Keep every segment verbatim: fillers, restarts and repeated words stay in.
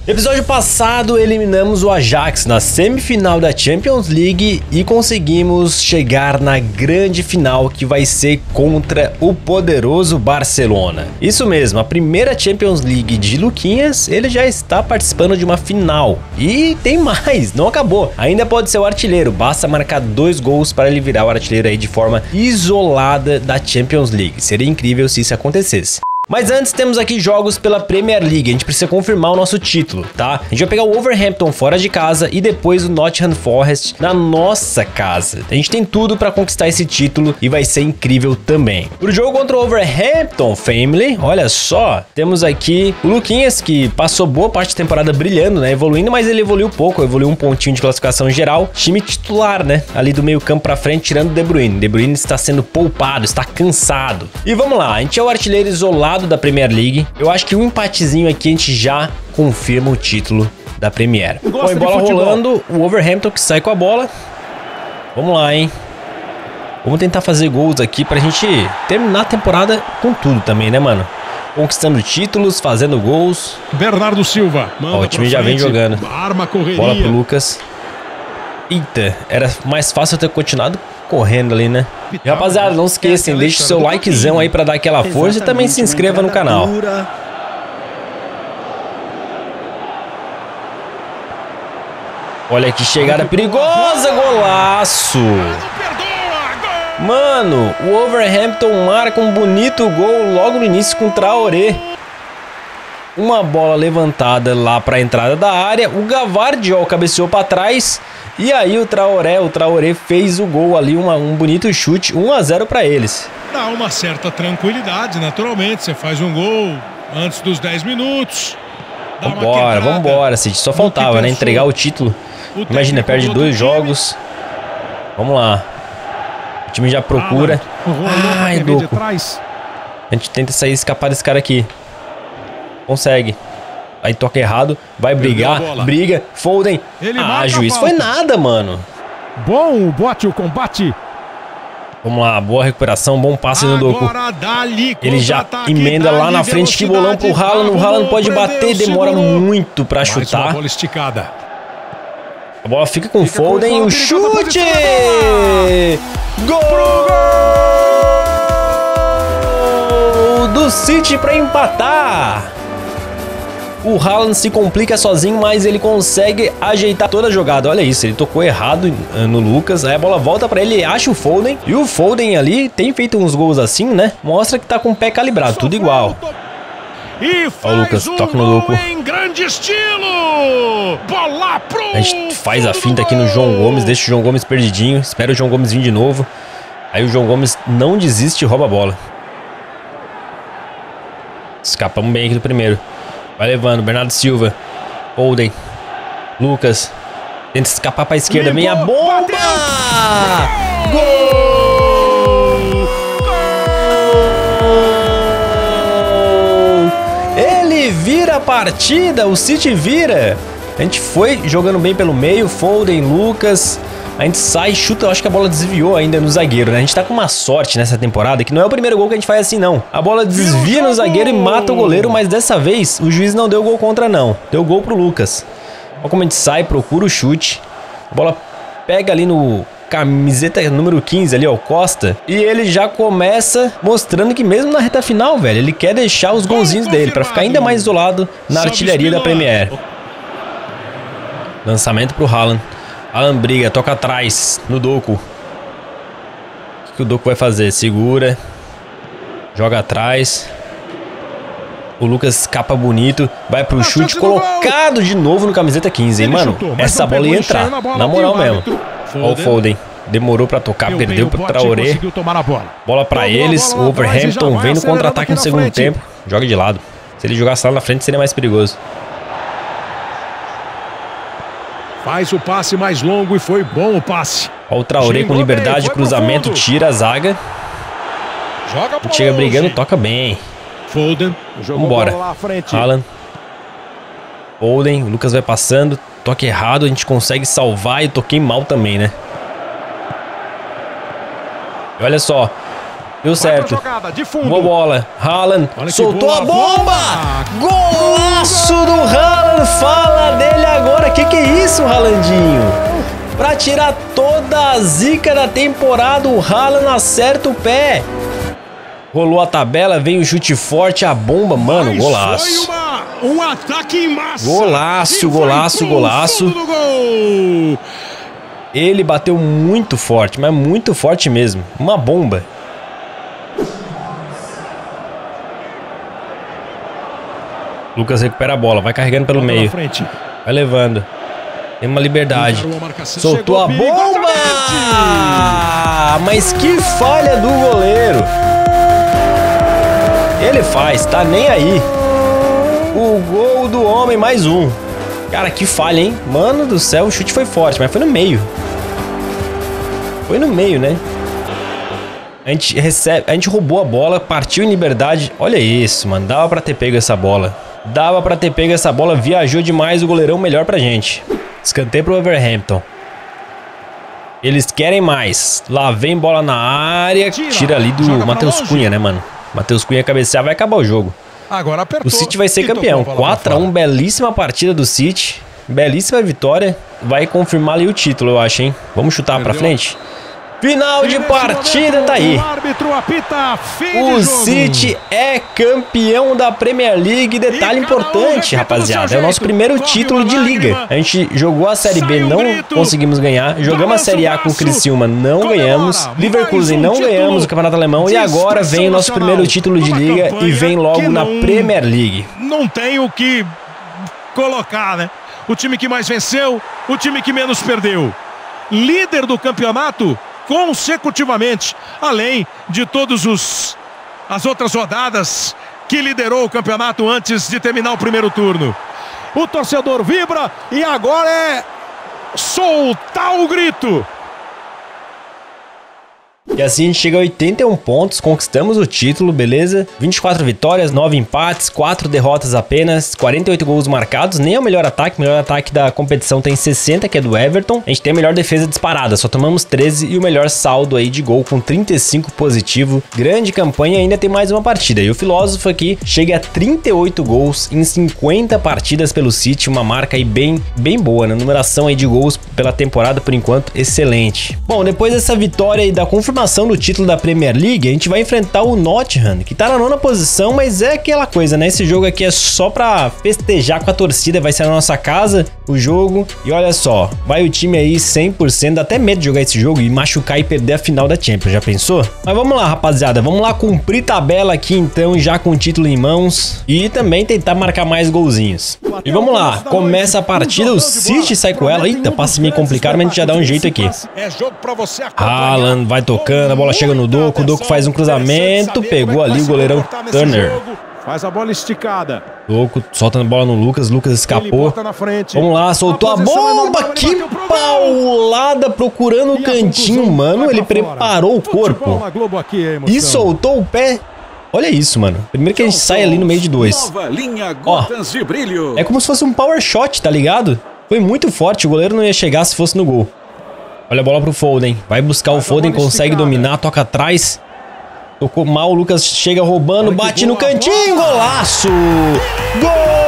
Episódio passado, eliminamos o Ajax na semifinal da Champions League e conseguimos chegar na grande final que vai ser contra o poderoso Barcelona. Isso mesmo, a primeira Champions League de Luquinhas, ele já está participando de uma final. E tem mais, não acabou. Ainda pode ser o artilheiro, basta marcar dois gols para ele virar o artilheiro aí de forma isolada da Champions League. Seria incrível se isso acontecesse. Mas antes temos aqui jogos pela Premier League, a gente precisa confirmar o nosso título, tá? A gente vai pegar o Wolverhampton fora de casa e depois o Nottingham Forest na nossa casa. A gente tem tudo para conquistar esse título e vai ser incrível também. Pro jogo contra o Wolverhampton Family, olha só, temos aqui o Luquinhas, que passou boa parte da temporada brilhando, né? Evoluindo, mas ele evoluiu pouco, evoluiu um pontinho de classificação geral. Time titular, né? Ali do meio campo pra frente, tirando o De Bruyne. De Bruyne está sendo poupado, está cansado. E vamos lá, a gente é o artilheiro isolado da Premier League. Eu acho que um empatezinho aqui a gente já confirma o título da Premier. Põe bola rolando, o Wolverhampton que sai com a bola. Vamos lá, hein? Vamos tentar fazer gols aqui pra gente terminar a temporada com tudo também, né, mano? Conquistando títulos, fazendo gols. Bernardo Silva. Ó, o time já vem jogando. Arma, correria. Bola pro Lucas. Eita, era mais fácil eu ter continuado correndo ali, né? E, rapaziada, não se esqueçam, deixe o seu likezão aí pra dar aquela força e também se inscreva no canal. Olha que chegada perigosa, golaço! Mano, o Wolverhampton marca um bonito gol logo no início com o Traoré. Uma bola levantada lá para a entrada da área, o Gavardiol cabeceou para trás e aí o Traoré, o Traoré fez o gol ali, uma, um bonito chute, um a zero para eles. Dá uma certa tranquilidade, naturalmente, você faz um gol antes dos dez minutos. Vambora, vambora, City, só faltava, né, entregar o título. Imagina, perde dois jogos. Vamos lá. O time já procura. Ai, Doku. A gente tenta sair, escapar desse cara aqui. Consegue. Aí toca errado. Vai brigar. Briga. Foden. Ah, juiz. Foi nada, mano. Bom o bote, o combate. Vamos lá. Boa recuperação. Bom passe no Doku. Ele já emenda lá na frente. Que bolão pro Haaland. O Haaland pode bater. Demora muito pra chutar. Bola esticada. A bola fica com o Foden. O chute! Gol do City pra empatar. O Haaland se complica sozinho, mas ele consegue ajeitar toda a jogada. Olha isso, ele tocou errado no Lucas. Aí a bola volta pra ele, acha o Foden. E o Foden ali tem feito uns gols assim, né? Mostra que tá com o pé calibrado, tudo igual. Olha o Lucas, toca no Doku. Em grande estilo. Bola pro a gente faz a finta aqui no João Gomes, deixa o João Gomes perdidinho. Espera o João Gomes vir de novo. Aí o João Gomes não desiste e rouba a bola. Escapamos bem aqui do primeiro. Vai levando, Bernardo Silva. Foden. Lucas. Tenta escapar pra esquerda. Vem a bomba! Gol! Ele vira a partida. O City vira. A gente foi jogando bem pelo meio. Foden, Lucas. A gente sai, chuta, eu acho que a bola desviou ainda no zagueiro, né? A gente tá com uma sorte nessa temporada que não é o primeiro gol que a gente faz assim, não. A bola desvia no zagueiro e mata o goleiro, mas dessa vez o juiz não deu gol contra, não. Deu gol pro Lucas. Olha como a gente sai, procura o chute. A bola pega ali no camiseta número quinze ali, ó, Costa. E ele já começa mostrando que mesmo na reta final, velho, ele quer deixar os golzinhos dele pra ficar ainda mais isolado na artilharia da Premier. Lançamento pro Haaland. Haaland briga, toca atrás no Doku. O que, que o Doku vai fazer? Segura. Joga atrás. O Lucas escapa bonito. Vai pro chute colocado de novo no camiseta quinze, hein, mano? Essa bola ia entrar. Na moral mesmo. Ó o Foden. Demorou pra tocar, perdeu pro Traoré. Bola pra eles. O Wolverhampton vem no contra-ataque no segundo tempo. Joga de lado. Se ele jogasse lá na frente seria mais perigoso. Faz o passe mais longo e foi bom o passe. Olha o Traoré com liberdade, cruzamento, tira a zaga. Joga chega brigando, toca bem. Foden. Vambora. Haaland. Foden, o Lucas vai passando. Toque errado, a gente consegue salvar e toquei mal também, né? E olha só. Deu certo. Boa bola. Haaland soltou a bomba. Golaço do Haaland. isso, Haalandinho. Pra tirar toda a zica da temporada, o Haaland acerta o pé. Rolou a tabela, vem o chute forte, a bomba, mano, golaço. Foi uma, um ataque em massa. Golaço, golaço, golaço. Gol. Ele bateu muito forte, mas muito forte mesmo. Uma bomba. Lucas recupera a bola, vai carregando pelo meio. Vai levando. Tem uma liberdade. Soltou a bomba! Mas que falha do goleiro. Ele faz, tá nem aí. O gol do homem, mais um. Cara, que falha, hein? Mano do céu, o chute foi forte, mas foi no meio. Foi no meio, né? A gente, recebe, a gente roubou a bola, partiu em liberdade. Olha isso, mano. Dava pra ter pego essa bola. Dava pra ter pego essa bola. Viajou demais o goleirão, melhor pra gente. Escanteio pro Wolverhampton. Eles querem mais. Lá vem bola na área. Tira ali do Matheus Cunha, né, mano? Matheus Cunha cabecear, vai acabar o jogo. Agora apertou. O City vai ser campeão. quatro a um, belíssima partida do City. Belíssima vitória. Vai confirmar ali o título, eu acho, hein? Vamos chutar Perdeu. pra frente? Final de partida, tá aí. O City é campeão da Premier League. Detalhe importante, rapaziada, é o nosso primeiro título de liga. A gente jogou a Série B, não conseguimos ganhar. Jogamos a Série A com o Criciúma, não ganhamos. Leverkusen, não ganhamos o Campeonato Alemão. E agora vem o nosso primeiro título de liga e vem logo na Premier League. Não tem o que colocar, né? O time que mais venceu, o time que menos perdeu. Líder do campeonato consecutivamente, além de todos os as outras rodadas que liderou o campeonato antes de terminar o primeiro turno. O torcedor vibra e agora é soltar o grito. E assim a gente chega a oitenta e um pontos, conquistamos o título, beleza? vinte e quatro vitórias, nove empates, quatro derrotas apenas, quarenta e oito gols marcados, nem é o melhor ataque, o melhor ataque da competição tem sessenta, que é do Everton. A gente tem a melhor defesa disparada, só tomamos treze e o melhor saldo aí de gol com trinta e cinco positivo. Grande campanha, ainda tem mais uma partida. E o filósofo aqui chega a trinta e oito gols em cinquenta partidas pelo City, uma marca aí bem, bem boa, né? Numeração aí de gols pela temporada, por enquanto, excelente. Bom, depois dessa vitória aí da confirmação do título da Premier League, a gente vai enfrentar o Nottingham, que tá na nona posição, mas é aquela coisa, né? Esse jogo aqui é só pra festejar com a torcida, vai ser na nossa casa o jogo. E olha só, vai o time aí cem por cento, dá até medo de jogar esse jogo e machucar e perder a final da Champions, já pensou? Mas vamos lá, rapaziada, vamos lá cumprir tabela aqui então, já com o título em mãos e também tentar marcar mais golzinhos. E vamos lá, começa a partida, o City sai com ela. Eita, passe meio complicado, mas a gente já dá um jeito aqui. Haaland vai tocando, a bola chega no Doku, o Doku faz um cruzamento, pegou ali o goleirão Turner. Faz a bola esticada. Doku soltando a bola no Lucas, Lucas escapou. Vamos lá, soltou a bomba, que paulada procurando o cantinho, mano. Ele preparou o corpo e soltou o pé. Olha isso, mano. Primeiro que a gente sai ali no meio de dois. Ó, é como se fosse um power shot, tá ligado? Foi muito forte, o goleiro não ia chegar se fosse no gol. Olha a bola pro Foden. Vai buscar o Foden, consegue dominar, toca atrás. Tocou mal, o Lucas chega roubando, bate no cantinho, golaço! Gol!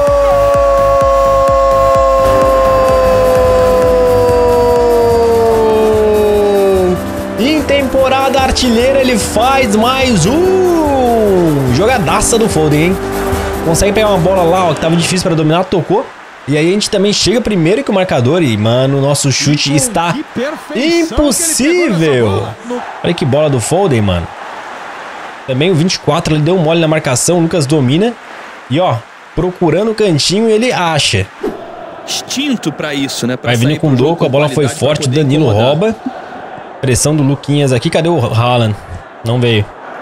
Em temporada artilheira ele faz mais um! Jogadaça do Foden, hein? Consegue pegar uma bola lá, ó, que tava difícil para dominar, tocou. E aí a gente também chega primeiro que o marcador e, mano, o nosso chute está impossível. Olha que bola do Foden, mano. Também o vinte e quatro, ele deu um mole na marcação, o Lucas domina. E ó, procurando o cantinho, ele acha. Instinto pra isso, né? Pra vai vindo com o Doku, a bola foi forte, o Danilo rouba. Pressão do Luquinhas aqui, cadê o Haaland? Não veio.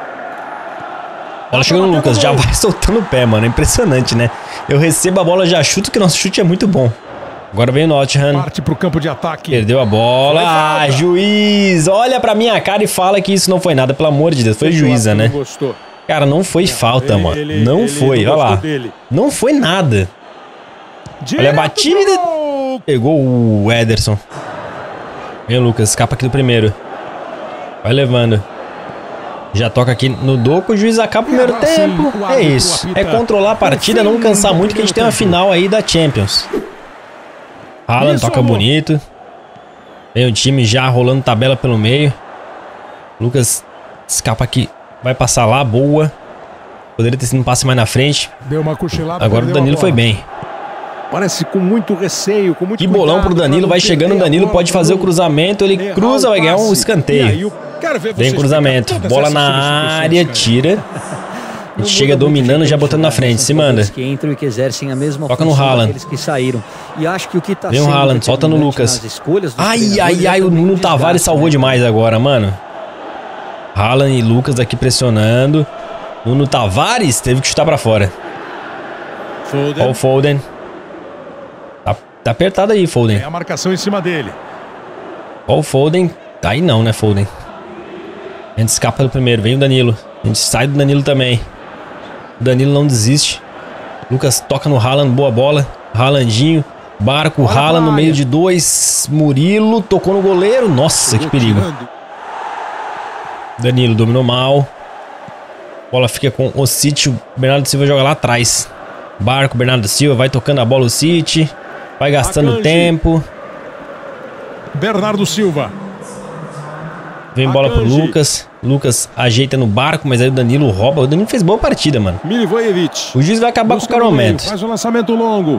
A bola chegou no Lucas, já vai soltando o pé, mano. É impressionante, né? Eu recebo a bola, já chuto, que nosso chute é muito bom. Agora vem o Nottingham. Parte pro campo de ataque. Perdeu a bola. Ah, juiz! Olha pra minha cara e fala que isso não foi nada, pelo amor de Deus. Foi juíza, né? Cara, não foi falta, mano. Não foi, olha lá. Não foi nada. Olha a batida. Pegou o Ederson. Vem o Lucas, escapa aqui do primeiro. Vai levando. Já toca aqui no Doku, o juiz acaba o primeiro tempo. É isso. É controlar a partida, não cansar muito, que a gente tem uma final aí da Champions. Haaland toca bonito. Vem o time já rolando tabela pelo meio. Lucas escapa aqui. Vai passar lá, boa. Poderia ter sido um passe mais na frente. Deu uma cochilada. Agora o Danilo foi bem. Parece com muito receio, com muito Que bolão pro Danilo, vai chegando o Danilo, pode fazer o cruzamento, ele cruza, vai ganhar um escanteio. Vem cruzamento, bola na área, tira. A gente chega dominando, já botando na frente, se manda. Toca no Haaland. Vem o Haaland, solta no Lucas. Ai, ai, ai, o Nuno Tavares salvou demais agora, mano. Haaland e Lucas aqui pressionando. Nuno Tavares teve que chutar pra fora. Olha o Foden. Tá, tá apertado aí, Foden. É a marcação em cima dele. Olha o Foden. Tá aí não, né, Foden? A gente escapa do primeiro. Vem o Danilo. A gente sai do Danilo também. O Danilo não desiste. Lucas toca no Haaland. Boa bola. Haalandinho. Barco. Haaland no meio de dois. Murilo tocou no goleiro. Nossa, que perigo. Danilo dominou mal. Bola fica com o City. O Bernardo Silva joga lá atrás. Barco, Bernardo Silva. Vai tocando a bola o City. Vai gastando Akanji. tempo. Bernardo Silva. Vem bola pro Lucas. Lucas ajeita no Barco, mas aí o Danilo rouba. O Danilo fez boa partida, mano. Milivojevic. O juiz vai acabar com o qualquer momento. Faz um lançamento longo.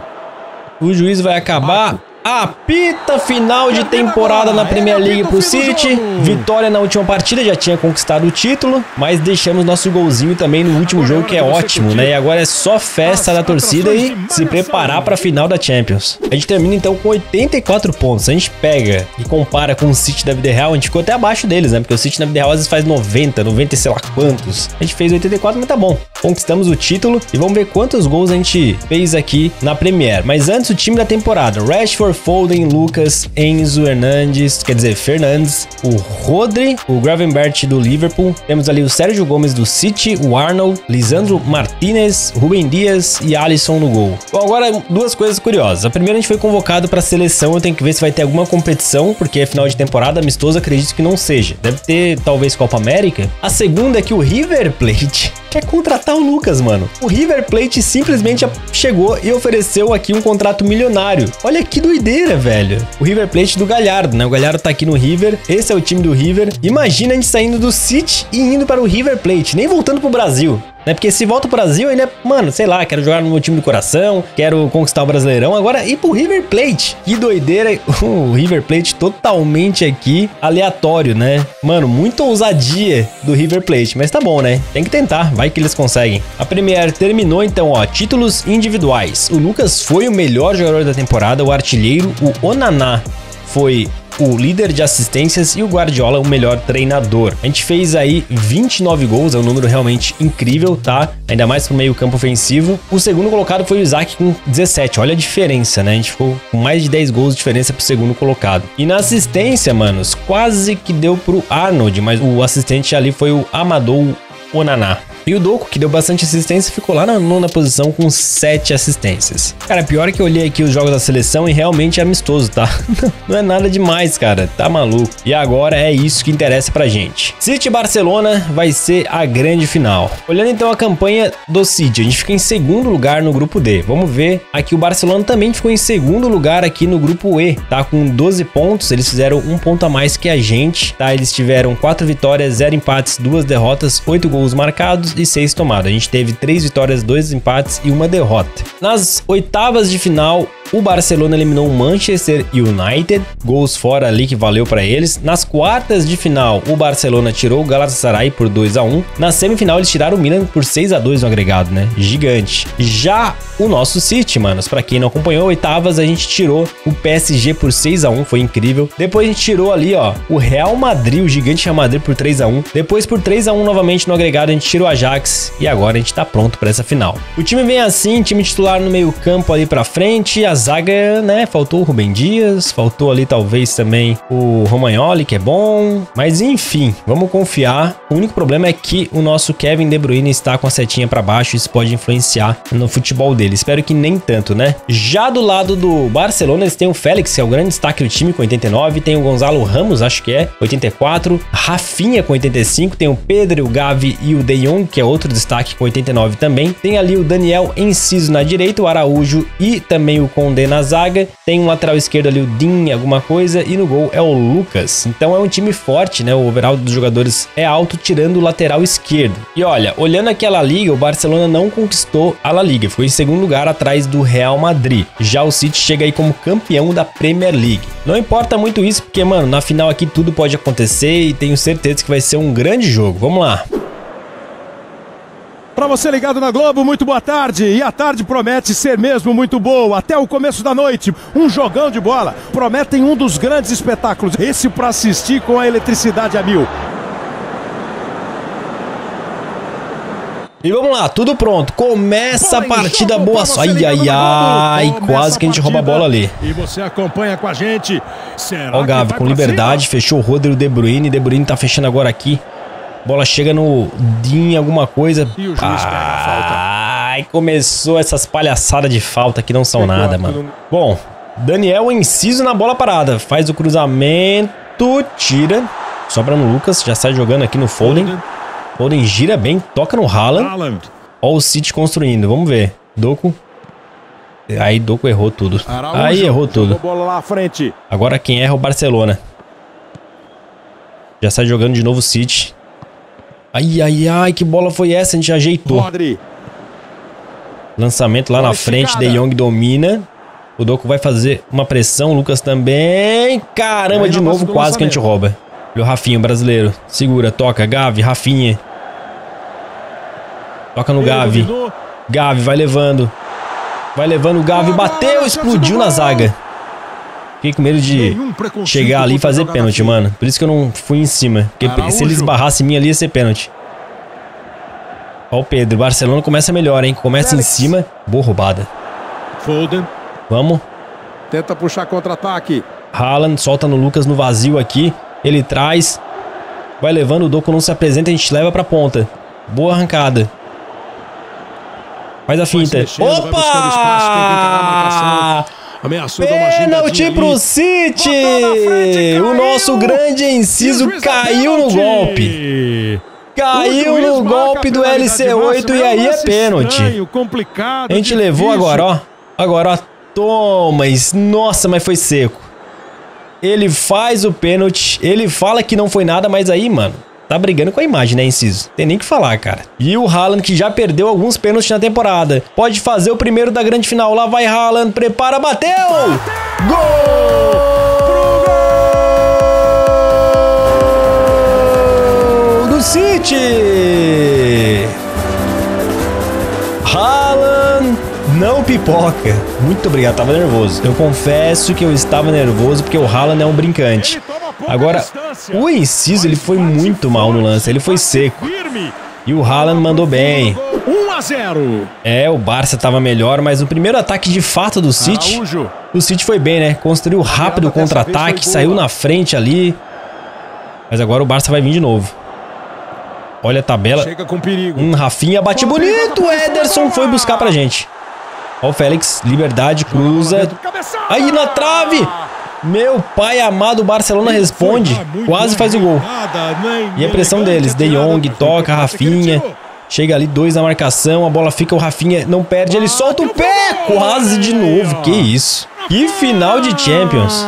O juiz vai acabar. Barco. Apita final de temporada na Premier League pro City. Vitória na última partida, já tinha conquistado o título, mas deixamos nosso golzinho também no último jogo, que é ótimo, né? E agora é só festa da torcida e se preparar para a final da Champions. A gente termina então com oitenta e quatro pontos. A gente pega e compara com o City da vida real, a gente ficou até abaixo deles, né? Porque o City na vida real às vezes faz noventa, noventa e sei lá quantos. A gente fez oitenta e quatro, mas tá bom. Conquistamos o título e vamos ver quantos gols a gente fez aqui na Premier. Mas antes, o time da temporada: Rashford, Foden, Lucas, Enzo, Hernandes, quer dizer, Fernandes, o Rodri, o Gravenberch do Liverpool, temos ali o Sérgio Gomes do City, o Arnold, Lisandro Martinez, Rubem Dias e Alisson no gol. Bom, agora duas coisas curiosas. A primeira, a gente foi convocado para a seleção, eu tenho que ver se vai ter alguma competição, porque é final de temporada, amistoso, acredito que não seja. Deve ter, talvez, Copa América. A segunda é que o River Plate quer contratar o Lucas, mano. O River Plate simplesmente chegou e ofereceu aqui um contrato milionário. Olha que doideira, velho. O River Plate do Galhardo, né? O Galhardo tá aqui no River. Esse é o time do River. Imagina a gente saindo do City e indo para o River Plate, nem voltando pro Brasil. Né? Porque se volta pro Brasil, ainda, mano, sei lá, quero jogar no meu time do coração, quero conquistar o Brasileirão, agora ir pro River Plate. Que doideira, o River Plate totalmente aqui aleatório, né? Mano, muita ousadia do River Plate, mas tá bom, né? Tem que tentar, vai que eles conseguem. A Premier terminou então, ó, títulos individuais. O Lucas foi o melhor jogador da temporada, o artilheiro, o Onaná foi o líder de assistências e o Guardiola o melhor treinador. A gente fez aí vinte e nove gols, é um número realmente incrível, tá? Ainda mais pro meio campo ofensivo. O segundo colocado foi o Isaac com dezessete, olha a diferença, né? A gente ficou com mais de dez gols de diferença pro segundo colocado. E na assistência, manos, quase que deu pro Arnold, mas o assistente ali foi o Amadou Onaná. E o Doku, que deu bastante assistência, ficou lá na nona posição com sete assistências. Cara, pior é que eu olhei aqui os jogos da seleção e realmente é amistoso, tá? Não é nada demais, cara. Tá maluco. E agora é isso que interessa pra gente. City e Barcelona vai ser a grande final. Olhando então a campanha do City, a gente fica em segundo lugar no grupo D. Vamos ver. Aqui o Barcelona também ficou em segundo lugar aqui no grupo E, tá? Com doze pontos. Eles fizeram um ponto a mais que a gente, tá? Eles tiveram quatro vitórias, zero empates, duas derrotas, oito gols marcados e seis tomadas. A gente teve três vitórias, dois empates e uma derrota. Nas oitavas de final, o Barcelona eliminou o Manchester United, gols fora ali que valeu para eles. Nas quartas de final, o Barcelona tirou o Galatasaray por dois a um. Na semifinal, eles tiraram o Milan por seis a dois no agregado, né? Gigante. Já o nosso City, manos, para quem não acompanhou, oitavas, a gente tirou o P S G por seis a um, foi incrível. Depois a gente tirou ali, ó, o Real Madrid, o gigante Real Madrid por três a um. Depois por três a um novamente no agregado, a gente tirou o Ajax e agora a gente tá pronto para essa final. O time vem assim, time titular no meio campo ali para frente, a zaga, né, faltou o Rubem Dias, faltou ali talvez também o Romagnoli, que é bom, mas enfim, vamos confiar. O único problema é que o nosso Kevin De Bruyne está com a setinha para baixo, isso pode influenciar no futebol dele. Espero que nem tanto, né? Já do lado do Barcelona, eles têm o Félix, que é o grande destaque do time, com oitenta e nove, tem o Gonzalo Ramos, acho que é, oitenta e quatro, Rafinha com oitenta e cinco, tem o Pedro, o Gavi e o De Jong, que é outro destaque com oitenta e nove também. Tem ali o Daniel Enciso na direita, o Araújo e também o Condé na zaga. Tem um lateral esquerdo ali, o Din, alguma coisa, e no gol é o Lucas. Então é um time forte, né? O overall dos jogadores é alto, tirando o lateral esquerdo. E olha, olhando aqui a La Liga, o Barcelona não conquistou a La Liga, ficou em segundo lugar atrás do Real Madrid. Já o City chega aí como campeão da Premier League. Não importa muito isso, porque, mano, na final aqui tudo pode acontecer e tenho certeza que vai ser um grande jogo. Vamos lá. Para você ligado na Globo, muito boa tarde. E a tarde promete ser mesmo muito boa. Até o começo da noite, um jogão de bola. Prometem um dos grandes espetáculos. Esse para assistir com a eletricidade a mil. E vamos lá, tudo pronto. Começa a partida boa. Ai, ai, ai. Quase que a gente rouba a bola ali. E você acompanha com a gente. Ó o Gavi com liberdade. Fechou o Rodrigo De Bruyne. De Bruyne tá fechando agora aqui. Bola chega no Din, alguma coisa. E o juiz pega a falta. Ai, começou essas palhaçadas de falta que não são nada, mano. Bom, Daniel Enciso na bola parada. Faz o cruzamento, tira. Sobra no Lucas, já sai jogando aqui no Foden. Foden gira bem, toca no Haaland. Ó o City construindo, vamos ver. Doku. Aí Doku errou tudo. Aí errou tudo. Bola lá à frente. Agora quem erra é o Barcelona. Já sai jogando de novo o City. Ai, ai, ai, que bola foi essa? A gente ajeitou. Rodri. Lançamento lá bola na frente, esticada. De Jong domina. O Doku vai fazer uma pressão, o Lucas também. Caramba, de novo quase que a gente rouba. Olha o Rafinha, brasileiro. Segura, toca, Gavi, Rafinha. Toca no Gavi. Gavi, vai levando. Vai levando, o Gavi bateu, explodiu na zaga. Fiquei com medo de chegar ali e fazer pênalti, mano. Por isso que eu não fui em cima. Porque se ele esbarrasse em mim ali, ia ser pênalti. Ó o Pedro. Barcelona começa melhor, hein? Começa em cima. Boa roubada. Foden. Vamos. Tenta puxar contra-ataque. Haaland solta no Lucas no vazio aqui. Ele traz. Vai levando, o Doku não se apresenta, a gente leva pra ponta. Boa arrancada. Faz a finta. Opa! Pênalti pro City! O nosso grande Enciso caiu no golpe. Caiu no golpe do L C oito e aí é pênalti. A gente levou agora, ó. Agora, ó. Toma. Nossa, mas foi seco. Ele faz o pênalti. Ele fala que não foi nada, mas aí, mano, tá brigando com a imagem, né, Enciso? Tem nem o que falar, cara. E o Haaland, que já perdeu alguns pênaltis na temporada. Pode fazer o primeiro da grande final. Lá vai Haaland. Prepara, bateu! Gol! Do City! Haaland não pipoca. Muito obrigado, tava nervoso. Eu confesso que eu estava nervoso porque o Haaland é um brincante. Agora, o Enciso, ele foi muito mal no lance, ele foi seco. E o Haaland mandou bem. um a zero. É, o Barça tava melhor, mas o primeiro ataque de fato do City, o City foi bem, né? Construiu rápido o contra-ataque, saiu na frente ali. Mas agora o Barça vai vir de novo. Olha a tabela. Chega com perigo. Hum, Rafinha bate bonito, o Ederson foi buscar pra gente. Ó o Félix, liberdade, cruza. Aí na trave. Meu pai amado, o Barcelona responde. Quase faz o gol. E a pressão deles. De Jong toca, Rafinha. Chega ali, dois na marcação. A bola fica, o Rafinha não perde. Ele solta o pé. Quase de novo. Que isso. Que final de Champions.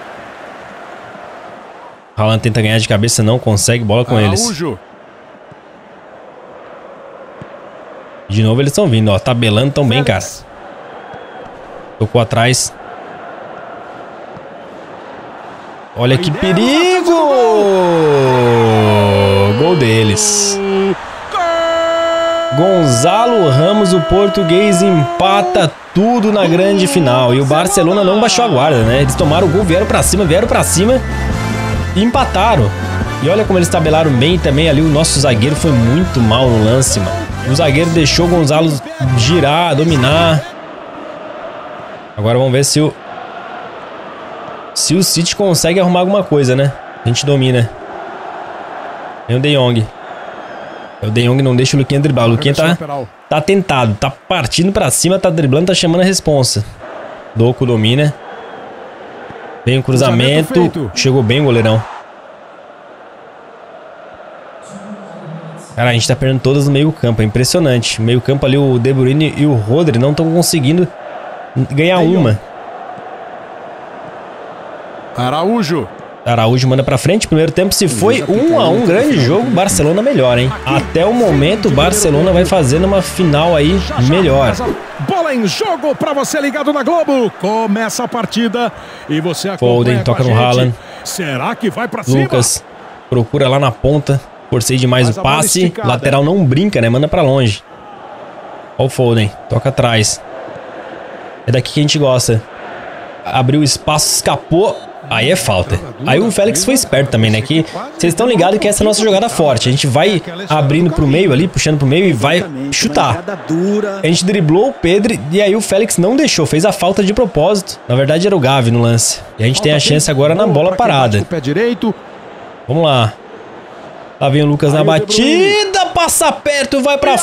Haaland tenta ganhar de cabeça, não consegue. Bola com eles. De novo eles estão vindo, ó. Tabelando tão bem, cara. Tocou atrás. Olha que perigo! Gol deles. Gonzalo Ramos, o português, empata tudo na grande final. E o Barcelona não baixou a guarda, né? Eles tomaram o gol, vieram pra cima, vieram pra cima e empataram. E olha como eles tabelaram bem também ali. O nosso zagueiro foi muito mal no lance, mano. O zagueiro deixou o Gonzalo girar, dominar. Agora vamos ver se o... Se o City consegue arrumar alguma coisa, né? A gente domina. Tem o De Jong. O De Jong não deixa o Luquinha driblar. O Luquinha tá, tá tentado. Tá partindo pra cima, tá driblando, tá chamando a responsa. Doku domina. Vem o cruzamento. Chegou bem o goleirão. Cara, a gente tá perdendo todas no meio campo, é impressionante. O meio campo ali, o De Bruyne e o Rodri não estão conseguindo ganhar uma. Araújo. Araújo manda pra frente, primeiro tempo se foi um a um, grande jogo, Barcelona melhor, hein? Até o momento o Barcelona vai fazendo uma final aí melhor. Bola em jogo pra você ligado na Globo. Começa a partida e você acompanha. Foden toca no Haaland. Será que vai pra cima? Lucas procura lá na ponta, forcei demais o passe, lateral não brinca, né? Manda pra longe. Ó o Foden, toca atrás. É daqui que a gente gosta. Abriu o espaço, escapou. Aí é falta. Aí o Félix foi esperto também, né? Que vocês estão ligados que essa é a nossa jogada forte. A gente vai abrindo pro meio ali, puxando pro meio e vai chutar. A gente driblou o Pedro e aí o Félix não deixou, fez a falta de propósito. Na verdade era o Gavi no lance. E a gente tem a chance agora na bola parada. Vamos lá. Lá vem o Lucas na batida, passa perto, vai pra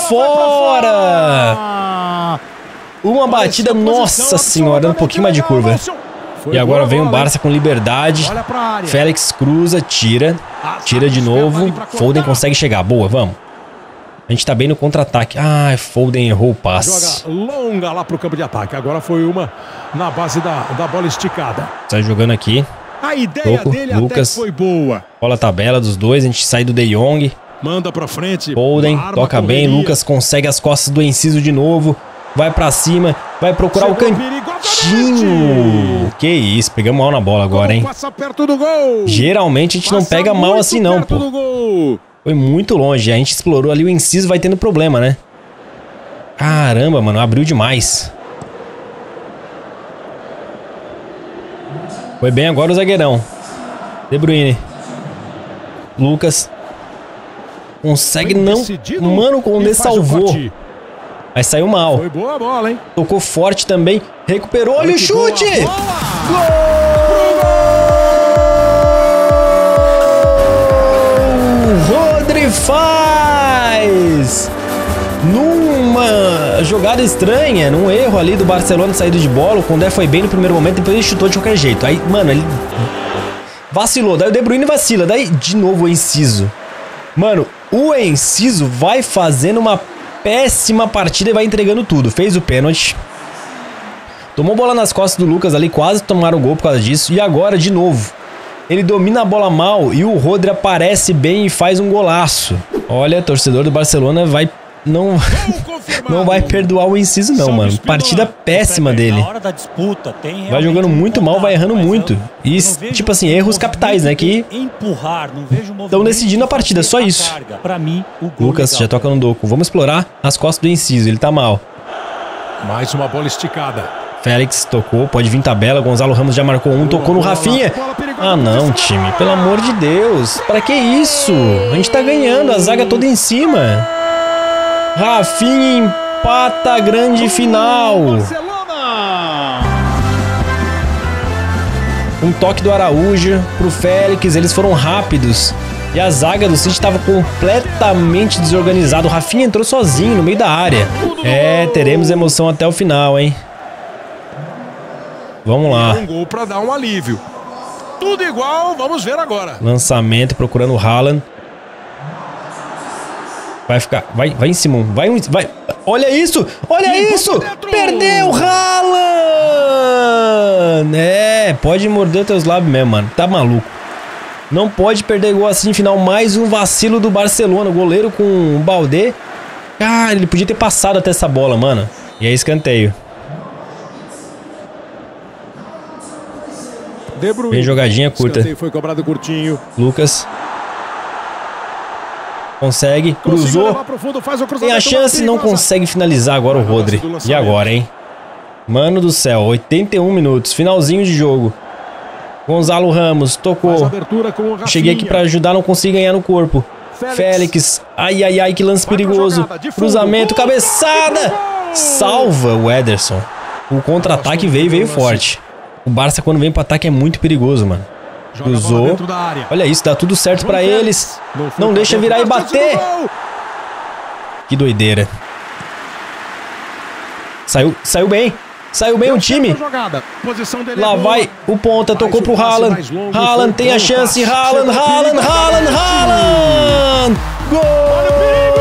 fora. Uma batida, nossa senhora, um pouquinho mais de curva. E agora vem o Barça com liberdade. Félix cruza, tira. Tira de novo. Foden consegue chegar. Boa, vamos. A gente tá bem no contra-ataque. Ah, Foden errou o passe. Joga longa lá pro campo de ataque. Agora foi uma na base da, da bola esticada. Tá jogando aqui. A ideia Toco, dele Lucas. até foi boa. Olha a tabela dos dois. A gente sai do De Jong. Manda pra frente. Foden toca bem. Lucas consegue as costas do Enciso de novo. Vai pra cima, vai procurar o cantinho. Que isso, pegamos mal na bola agora, hein? Geralmente a gente não pega mal assim não, pô. Foi muito longe, a gente explorou ali o Enciso, vai tendo problema, né? Caramba, mano, abriu demais. Foi bem agora o zagueirão. De Bruyne. Lucas. Consegue não... Mano, o Condé salvou. Mas saiu mal. Foi boa a bola, hein? Tocou forte também. Recuperou. Olha o chute! Gol! Rodri faz! Numa jogada estranha, num erro ali do Barcelona de saída de bola. O Condé foi bem no primeiro momento, depois ele chutou de qualquer jeito. Aí, mano, ele vacilou. Daí o De Bruyne vacila. Daí, de novo, o Enciso. Mano, o Enciso vai fazendo uma péssima partida e vai entregando tudo. Fez o pênalti. Tomou bola nas costas do Lucas ali, quase tomaram o gol por causa disso. E agora, de novo, ele domina a bola mal e o Rodri aparece bem e faz um golaço. Olha, torcedor do Barcelona vai... Não, não vai perdoar o Enciso não, mano. Partida péssima dele. Vai jogando muito mal, vai errando muito. E, tipo assim, erros capitais, né? Que estão decidindo a partida, só isso. Lucas já toca no Doku. Vamos explorar as costas do Enciso, ele tá mal. Mais uma bola esticada. Félix tocou, pode vir tabela. Gonzalo Ramos já marcou um, tocou no Rafinha. Ah não, time, pelo amor de Deus. Pra que isso? A gente tá ganhando, a zaga toda em cima. Rafinha empata a grande final. Um toque do Araújo pro Félix, eles foram rápidos. E a zaga do City estava completamente desorganizada. O Rafinha entrou sozinho no meio da área. É, teremos emoção até o final, hein? Vamos lá. Um gol para dar um alívio. Tudo igual, vamos ver agora. Lançamento, procurando o Haaland. Vai ficar, vai, vai em Simão, vai, vai. Olha isso, olha isso. Perdeu o Haaland. É, pode morder teus lábios mesmo, mano. Tá maluco. Não pode perder gol assim, final. Mais um vacilo do Barcelona. O goleiro com o Baldé. Cara, ele podia ter passado até essa bola, mano. E é escanteio. De Bruyne. Bem jogadinha curta. Escanteio foi cobrado curtinho. Lucas. Consegue, cruzou. Tem a chance, não consegue finalizar agora o Rodri. E agora, hein? Mano do céu, oitenta e um minutos. Finalzinho de jogo. Gonzalo Ramos tocou. Cheguei aqui pra ajudar, não consegui ganhar no corpo. Félix. Ai, ai, ai, que lance perigoso. Cruzamento, cabeçada. Salva o Ederson. O contra-ataque veio, veio forte. O Barça, quando vem pro ataque, é muito perigoso, mano. Cruzou. Olha isso, dá tudo certo pra eles. Não deixa virar e bater. Que doideira. Saiu, saiu bem. Saiu bem o time. Lá vai o ponta, tocou pro Haaland. Haaland tem a chance. Haaland, Haaland, Haaland, Haaland. Gol!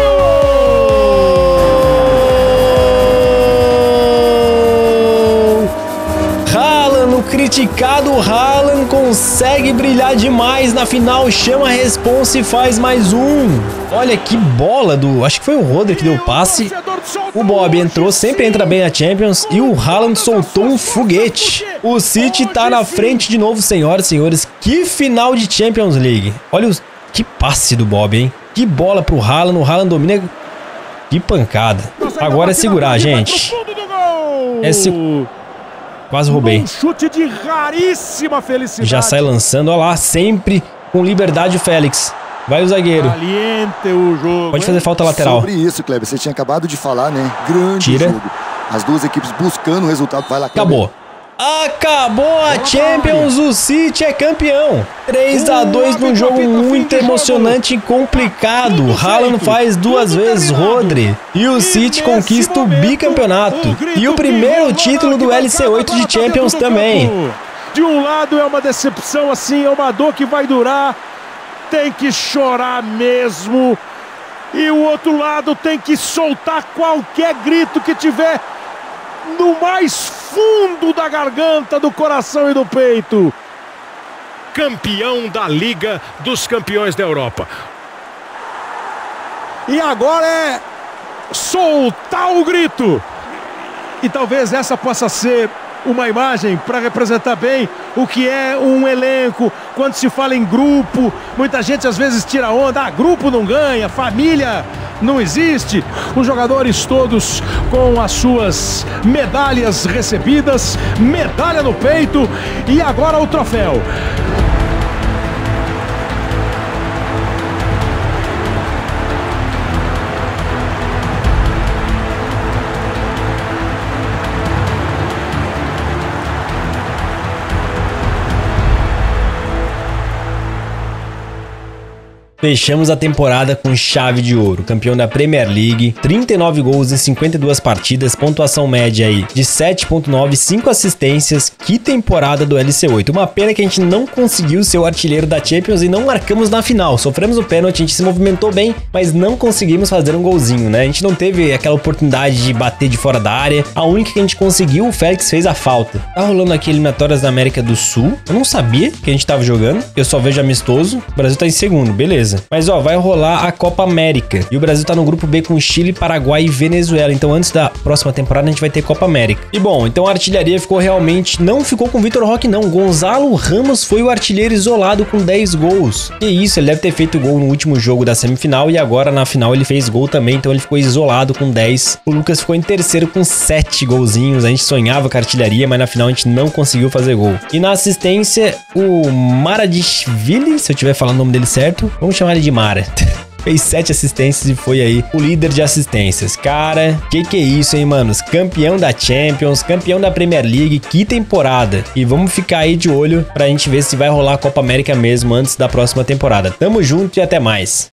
Haaland, o criticado Haaland, consegue brilhar demais na final, chama a responsa e faz mais um. Olha que bola do... acho que foi o Rodri que deu o passe. O Bob entrou, sempre entra bem na Champions, e o Haaland soltou um foguete. O City tá na frente de novo, senhoras e senhores. Que final de Champions League. Olha o... que passe do Bob, hein? Que bola pro Haaland, o Haaland domina... que pancada. Agora é segurar, gente. É se... quase roubei. Um chute de raríssima felicidade. Já sai lançando, olha lá, sempre com liberdade o Félix. Vai o zagueiro. Caliente o jogo. Pode fazer falta lateral. Sobre isso, Kleber, você tinha acabado de falar, né? Grande Tira. jogo. As duas equipes buscando o resultado. Vai lá, Kleber. Acabou. Acabou a Champions, o City é campeão. três a dois num jogo muito emocionante e complicado. Haaland faz duas vezes Rodri e o City conquista o bicampeonato e o primeiro título do L C oito de Champions também. De um lado é uma decepção assim, é uma dor que vai durar, tem que chorar mesmo. E o outro lado tem que soltar qualquer grito que tiver no mais fundo da garganta, do coração e do peito. Campeão da Liga dos Campeões da Europa. E agora é soltar o grito. E talvez essa possa ser uma imagem para representar bem o que é um elenco. Quando se fala em grupo, muita gente às vezes tira onda. Ah, grupo não ganha, família não existe. Os jogadores todos com as suas medalhas recebidas, medalha no peito e agora o troféu. Fechamos a temporada com chave de ouro, campeão da Premier League, trinta e nove gols em cinquenta e duas partidas, pontuação média aí de sete ponto nove, cinco assistências. Que temporada do L C oito. Uma pena que a gente não conseguiu ser o artilheiro da Champions e não marcamos na final. Sofremos o pênalti, a gente se movimentou bem, mas não conseguimos fazer um golzinho, né? A gente não teve aquela oportunidade de bater de fora da área. A única que a gente conseguiu, o Félix fez a falta. Tá rolando aqui eliminatórias da América do Sul. Eu não sabia que a gente tava jogando. Eu só vejo amistoso. O Brasil tá em segundo, beleza. Mas ó, vai rolar a Copa América. E o Brasil tá no grupo B com Chile, Paraguai e Venezuela. Então antes da próxima temporada a gente vai ter Copa América. E bom, então a artilharia ficou realmente... não ficou com o Vitor Roque não. Gonzalo Ramos foi o artilheiro isolado com dez gols. Que isso, ele deve ter feito gol no último jogo da semifinal e agora na final ele fez gol também. Então ele ficou isolado com dez. O Lucas ficou em terceiro com sete golzinhos. A gente sonhava com a artilharia, mas na final a gente não conseguiu fazer gol. E na assistência, o Maradishvili, se eu estiver falando o nome dele certo, vamos chamar ele de Mara. Fez sete assistências e foi aí o líder de assistências. Cara, que que é isso, hein, manos? Campeão da Champions, campeão da Premier League, que temporada. E vamos ficar aí de olho pra gente ver se vai rolar a Copa América mesmo antes da próxima temporada. Tamo junto e até mais.